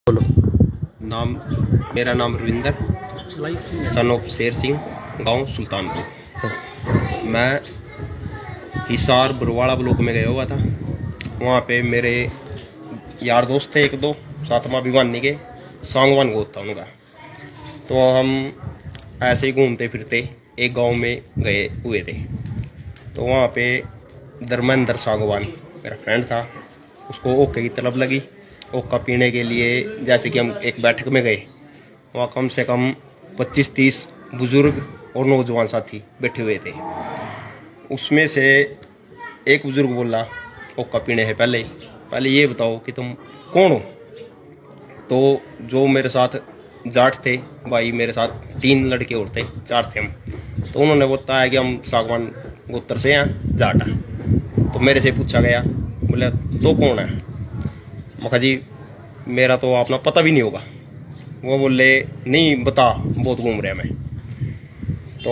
बोलो। मेरा नाम रविंदर सन ऑफ शेर सिंह, गांव सुल्तानपुर। मैं हिसार बुरवाड़ा ब्लॉक में गया हुआ था। वहाँ पे मेरे यार दोस्त थे, एक दो सातवां भिवानी के सांगवान गोद था उनका। तो हम ऐसे ही घूमते फिरते एक गांव में गए हुए थे। तो वहाँ पे धर्मेंद्र सांगवान मेरा फ्रेंड था, उसको ओके की तलब लगी। ओका पीने के लिए जैसे कि हम एक बैठक में गए, वहाँ कम से कम 25-30 बुजुर्ग और नौजवान साथी बैठे हुए थे। उसमें से एक बुजुर्ग बोला ओका पीने से पहले ये बताओ कि तुम कौन हो। तो जो मेरे साथ जाट थे भाई, मेरे साथ 3 लड़के और थे, 4 थे हम। तो उन्होंने बताया कि हम सागवान गोत्र से हैं, जाट हैं। तो मेरे से पूछा गया, बोले तो कौन है। मखा जी मेरा तो अपना पता भी नहीं होगा। वो बोले नहीं बता, बहुत घूम रहा मैं। तो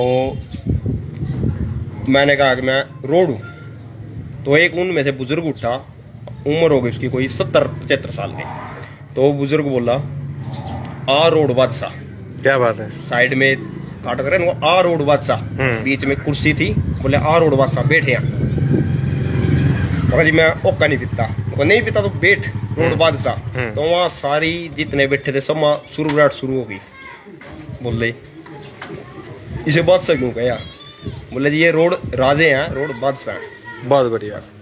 मैंने कहा कि मैं रोड हूं। तो एक उनमें से बुजुर्ग उठा, उम्र हो गई उसकी कोई 70-75 साल की। तो वो बुजुर्ग बोला आ रोड बादशाह। क्या बात है। साइड में काट कर वो आ रोड बादशाह, बीच में कुर्सी थी, बोले आ रोड बादशाह बैठे हैं। जी मैं ओका नहीं पीता, नहीं पीता तो बैठ रोड बादशाह। तो वहां सारी जितने बैठे थे सब शुरू हो गई। बोले इसे बादशाह क्यों कहा। बोले जी ये रोड राजे हैं, रोड बादशाह हैं। बहुत बढ़िया।